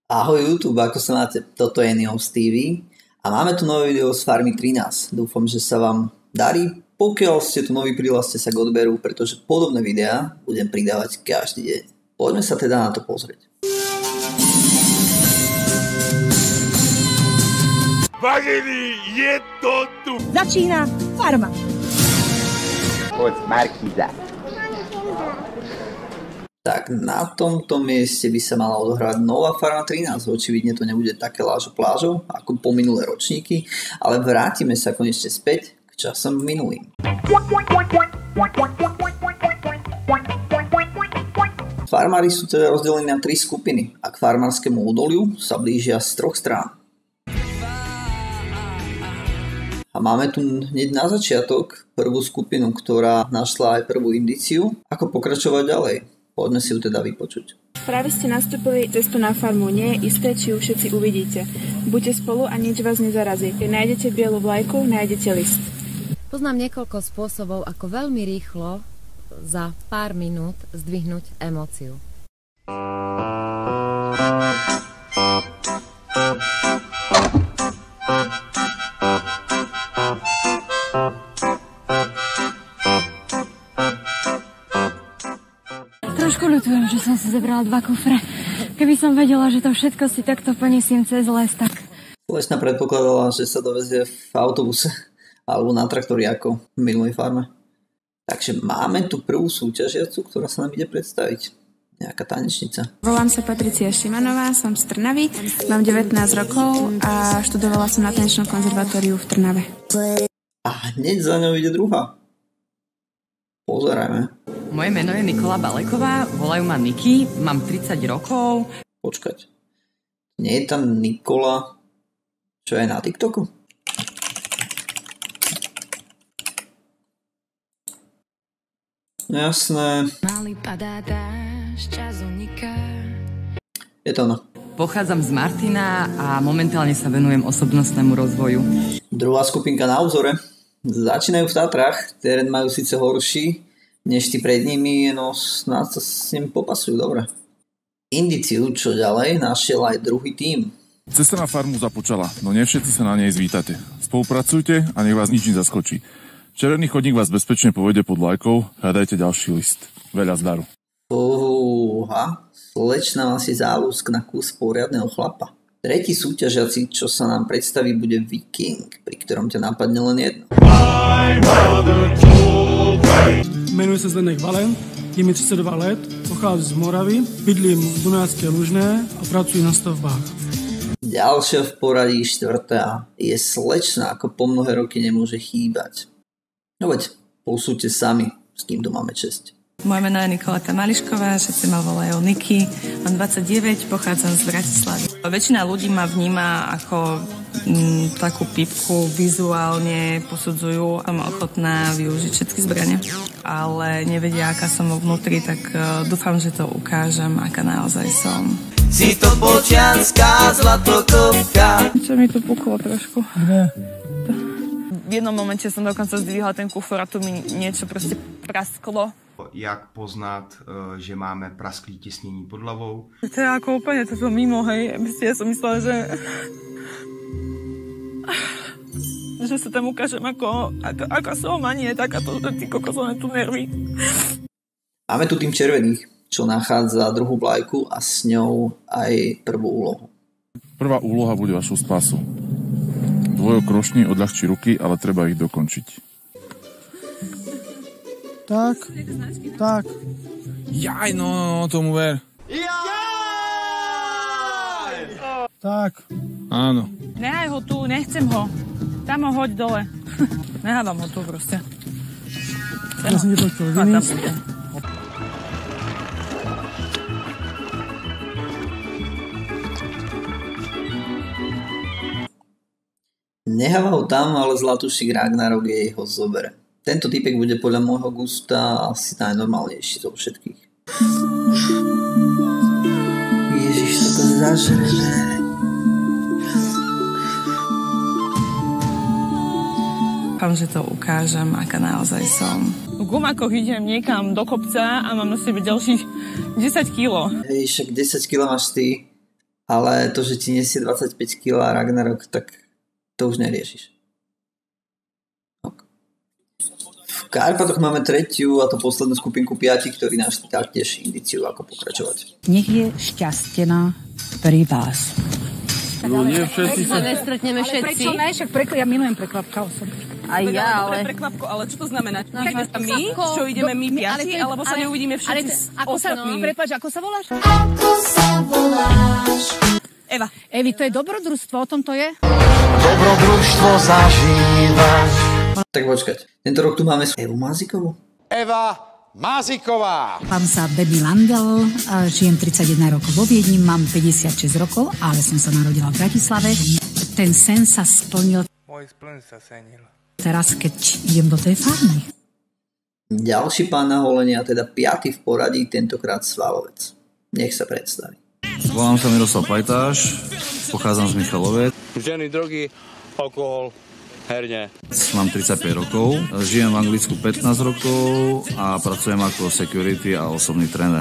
Ahoj YouTube, ako sa máte? Toto je nijousTV a máme tu nové video z Farmy 13. Dúfam, že sa vám darí. Pokiaľ ste tu noví, prihláste sa k odberu, pretože podobné videá budem pridávať každý deň. Poďme sa teda na to pozrieť. Vážený, je to tu! Začína Farma. Poď, Markíza. Tak na tomto mieste by sa mala odohrávať nová Farma 13. Očividne to nebude také lážo plážo ako po minulé ročníky, ale vrátime sa konečne späť k časom minulým. Farmári sú teda rozdelení na 3 skupiny a k farmárskému údoliu sa blížia z 3 strán. A máme tu hneď na začiatok prvú skupinu, ktorá našla aj prvú indíciu, ako pokračovať ďalej. Poďme si ju teda vypočuť. Práve ste nastúpili cestu na farmu. Nie je isté, či ju všetci uvidíte. Buďte spolu a nič vás nezarazí. Keď nájdete bielu vlajku, nájdete list. Poznám niekoľko spôsobov, ako veľmi rýchlo za pár minút zdvihnúť emóciu. Trošku ľutujem, že som si zobrala 2 kufre. Keby som vedela, že to všetko si takto ponesiem cez les, tak... Slečna predpokladala, že sa dovezie v autobuse alebo na traktori ako v minulej farme. Takže máme tu prvú súťažiacu, ktorá sa nám ide predstaviť. Nejaká tanečnica. Volám sa Patricia Šimanová, som z Trnavy, mám 19 rokov a študovala som na tanečnom konzervatóriu v Trnave. A hneď za ňou ide druhá. Pozerajme. Moje meno je Nikola Baleková, volajú ma Niky, mám 30 rokov. Počkať. Nie je tam Nikola, čo je na TikToku? Jasné. Je to ono. Pochádzam z Martina a momentálne sa venujem osobnostnému rozvoju. Druhá skupinka na obzore. Začínajú v Tatrách, terén majú síce horší než tí pred nimi, no snáď sa s ním popasujú dobre. Indíciu, čo ďalej, našiel aj druhý tím. Cesta na farmu započala, no nie všetci sa na nej zvítate. Spolupracujte a nech vás nič nezaskočí. Červený chodník vás bezpečne povede pod vlajkou, hľadajte ďalší list. Veľa zdaru. Fúha, slečna má si záľusk na kus poriadneho chlapa. Tretí súťažiaci, čo sa nám predstaví, bude Viking, pri ktorom ťa napadne len jedno. Jmenuji se Zdeněk Valen, je mi 32 let, pocházím z Moravy, bydlím v Dunajské Lužné a pracuji na stavbách. Ďalšia v poradí, 4. je slečna, ako po mnohé roky nemôže chýbať. No veď, posúďte sami, s kým tu máme česť. Moje meno je Nikoleta Mališková, všetci ma volajú Niky, mám 29, pochádzam z Bratislavy. Väčšina ľudí ma vníma ako takú pipku, vizuálne posudzujú, som ochotná využiť všetky zbrane, ale nevedia, aká som vo vnútri, tak dúfam, že to ukážem, aká naozaj som. Si to počianská zlatokopka. Čo mi tu puklo trošku. Kde? V jednom momente som dokonca zdvihla ten kufor a tu mi niečo proste prasklo. Jak poznat, že máme prasklý tisnění pod hlavou. To je ako úplne toto mimo, hej. Ja som myslela, že sa tam ukážem ako som a nie takáto, ty kokosové tu nervy. Máme tu tým červených, čo nachádza druhú vlajku a s ňou aj prvú úlohu. Prvá úloha bude vašou spásou. Dvojok rošný odľahčí ruky, ale treba ich dokončiť. Tak. Jaj, no, tomu ver. Tak. Áno. Nehaj ho tu, nechcem ho. Tam ho hoď dole. Nehádam ho tu proste. Ja som ti to chcel vyniesť. Necháva ho tam, ale zlatušík Ragnarok je jeho zobere. Tento typek bude podľa môjho gusta asi najnormálnejší zo všetkých. Ježiš, to zažere. Dúfam, že to ukážem, aká naozaj som. V gumakoch idem niekam do kopca a mám na sebe ďalších 10 kg. Hej, však 10 kg máš ty Ale to, že ti nesie 25 kg Ragnarok, tak to už neriešiš. V Karpatoch máme tretiu a to poslednú skupinku 5, ktorí našli taktiež indiciu, ako pokračovať. Nech je šťastená pri vás. No nie všetci sa... Nestretneme všetci. Prečo ne? Však ja milujem prekvapka osobne. Aj ja, ale... Ale čo to znamená? My, čo ideme my piati, alebo sa neuvidíme všetci s ostatnými? Prepáč, ako sa voláš? Ako sa voláš? Eva. Evi, to je dobrodružstvo, o tom to je? Dobrodružstvo zažívaš. Tak počkať, tento rok tu máme Evu Mázikovú. Eva Máziková. Mám sa Baby Landel, žijem 31 rokov vo Viedni, mám 56 rokov, ale som sa narodila v Bratislave. Ten sen sa splnil. Môj spln sa senil. Teraz, keď idem do tej farmy. Ďalší pán na holenie, a teda 5. v poradí, tentokrát Svalovec. Nech sa predstaví. Volám sa Miroslav Pajtáš, pochádzam z Michalove. Ženy, drogy, alkohol, herne. Mám 35 rokov, žijem v Anglicku 15 rokov a pracujem ako security a osobný tréner.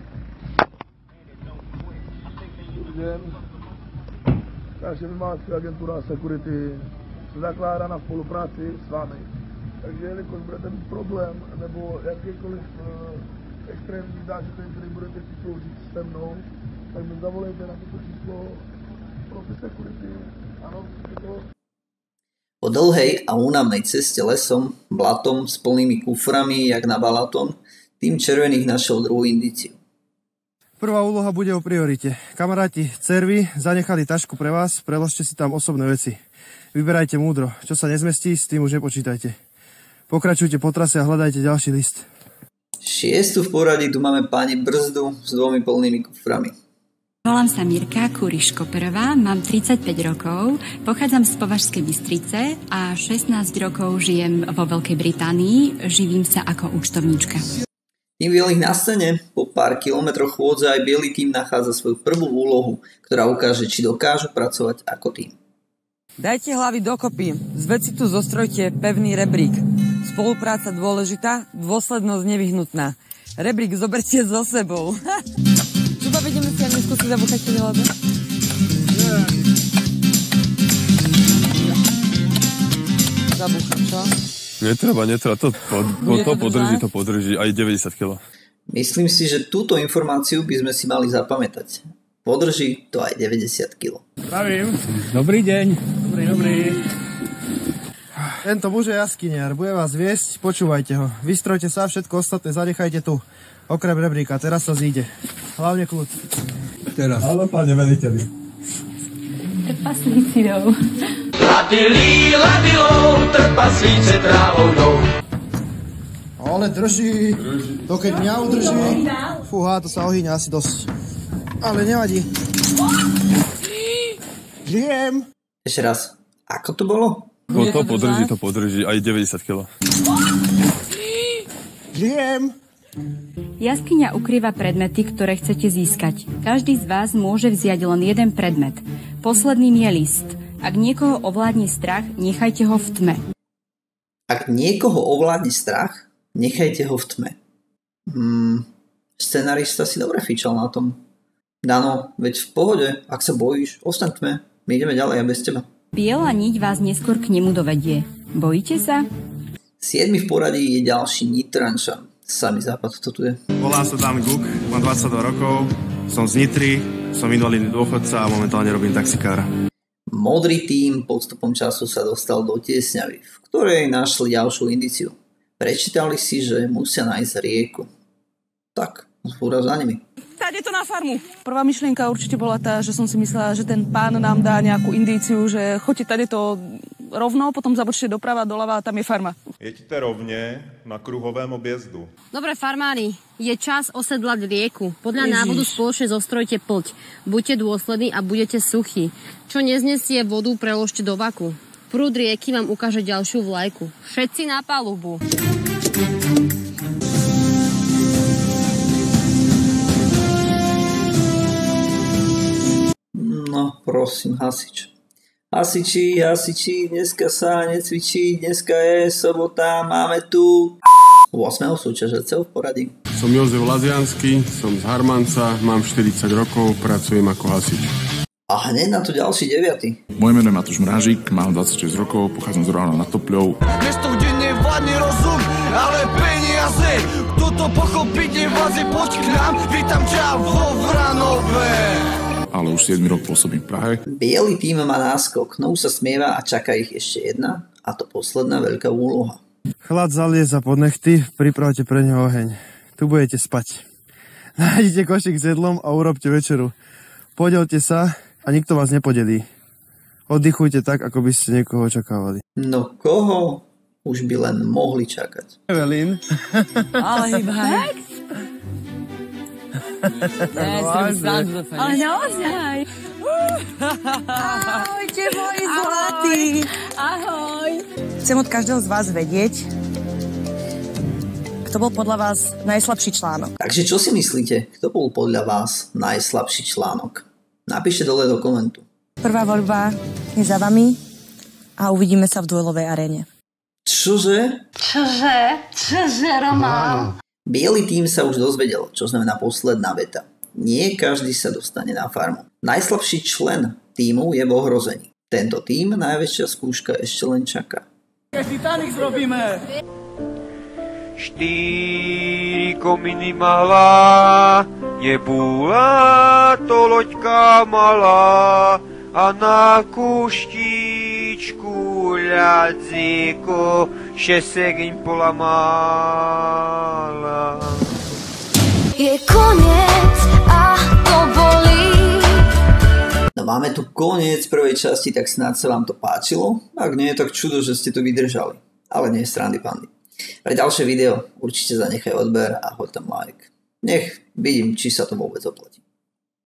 Naše vymáhací agentura security se zakládá na spolupráci s vámi. Takže jelikož budete mít problém nebo jakýkoliv extrémní zážitek, který budete si sloužit se mnou, tak mi zavolejte na toto číslo profi security. Ano, to. Po dlhej a únavnej ceste lesom, blatom, s plnými kuframi, jak na Balaton, tým červených našiel druhú indiciu. Prvá úloha bude o priorite. Kamaráti, cervy zanechali tašku pre vás, preložte si tam osobné veci. Vyberajte múdro, čo sa nezmestí, s tým už nepočítajte. Pokračujte po trase a hľadajte ďalší list. 6. v poradí tu máme pani Brzdu s 2 plnými kuframi. Volám sa Mirka Kuriškoperová, mám 35 rokov, pochádzam z Považskej Bystrice a 16 rokov žijem vo Veľkej Británii, živím sa ako účtovníčka. Tým bielých na scéne, po pár kilometroch chôdze aj bielý tým nachádza svoju prvú úlohu, ktorá ukáže, či dokážu pracovať ako tým. Dajte hlavy dokopy, z veci tu zostrojte pevný rebrík. Spolupráca dôležitá, dôslednosť nevyhnutná. Rebrík zoberte so sebou. Zuba, vedeme si ani skúsiť zabúchať tie hlavy? Zabúcham, čo? Netreba, to podrží, aj 90 kg. Myslím si, že túto informáciu by sme si mali zapamätať. Podrží to aj 90 kg. Pravím. Dobrý deň. Dobrý. Tento muž je jaskyniar, bude vás viesť, počúvajte ho. Vystrojte sa, všetko ostatné zanechajte tu. Okrem rebríka, teraz sa zíde. Hlavne kľud. Teraz. Ale páne veliteľi. Trpaslíci jdou. Ladilou, trpaslíci trávou jdou. Ale drží. To keď mňa udrží. Fúha, to sa ohýňa asi dosť. Ale nevadí. Žijem. Ešte raz, ako to bolo? To podrží, aj 90 kg. Žijem. Jaskyňa ukrýva predmety, ktoré chcete získať. Každý z vás môže vziať len jeden predmet. Posledným je list. Ak niekoho ovládne strach, nechajte ho v tme. Ak niekoho ovládne strach, nechajte ho v tme. Scenarista si dobre fičal na tom. Dano, veď v pohode, ak sa bojíš, ostaň tme. My ideme ďalej a bez teba. Biela niť vás neskôr k nemu dovedie. Bojíte sa? 7. v poradí je ďalší Nitrančan. Samý západ, kto tu je? Volám sa Dan Guk, mám 22 rokov, som z Nitry, som invalidný dôchodca a momentálne robím taxikára. Modrý tím podstupom času sa dostal do tiesňavy, v ktorej našli ďalšiu indiciu. Prečítali si, že musia nájsť rieku. Tak, zbúra za nimi. Táde to na farmu. Prvá myšlienka určite bola tá, že som si myslela, že ten pán nám dá nejakú indíciu, že choďte tady to rovno, potom zabočte doprava, doľava a tam je farma. Jeďte rovne na kruhovém objezdu. Dobre, farmári, je čas osedlať rieku. Podľa návodu spoločne zostrojte plť. Buďte dôslední a budete suchí. Čo neznesie vodu, preložte do vaku. Prúd rieky vám ukáže ďalšiu vlajku. Všetci na palubu. No, prosím, hasič. Hasiči, dneska sa necvičí, dneska je sobota, máme tu 8. súťažeceho v poradí. Som Jozef Laziansky, som z Harmanca, mám 40 rokov, pracujem ako hasič. A hneď na to ďalší 9. Moje meno je Matúš Mrážik, mám 26 rokov, pochádzam z Rovna nad Topľou. Mesto, kde nevládne rozum, ale peniaze. Kto to pochopiť nevládze, poď k nám, vítam ťa vo Vranove. Ale už 7 rok pôsobím v Prahe. Bielý tým má náskok, no už sa smieva a čaká ich ešte jedna, a to posledná veľká úloha. Chlad zalieza pod nechty, pripravte pre neho oheň. Tu budete spať. Nájdite košík s jedlom a urobte večeru. Podelte sa a nikto vás nepodelí. Oddychujte tak, ako by ste niekoho očakávali. No koho už by len mohli čakať? Evelyn. Ale hýbaj. Ale naozaj. Ahojte, moji zlatí. Ahoj. Chcem od každého z vás vedieť, kto bol podľa vás najslabší článok. Takže čo si myslíte? Kto bol podľa vás najslabší článok? Napíšte dole do komentu. Prvá voľba je za vami a uvidíme sa v duelovej aréne. Čože? Čože, Román? Bielý tým sa už dozvedel, čo znamená posledná veta. Nie každý sa dostane na farmu. Najslabší člen tímu je v ohrození. Tento tím najväčšia skúška ešte len čaká. Titanic zrobíme. 4 kominy malá, nebula to loďka malá, a na kuštičku ľadzíko, šesegiň polamala. Je koniec a to bolí. No máme tu koniec prvej časti, tak snáď sa vám to páčilo. Ak nie je tak čudo, že ste to vydržali. Ale nie je srandy pandy. Pre ďalšie video určite zanechaj odber a hoď tam like. Nech vidím, či sa to vôbec oplatí.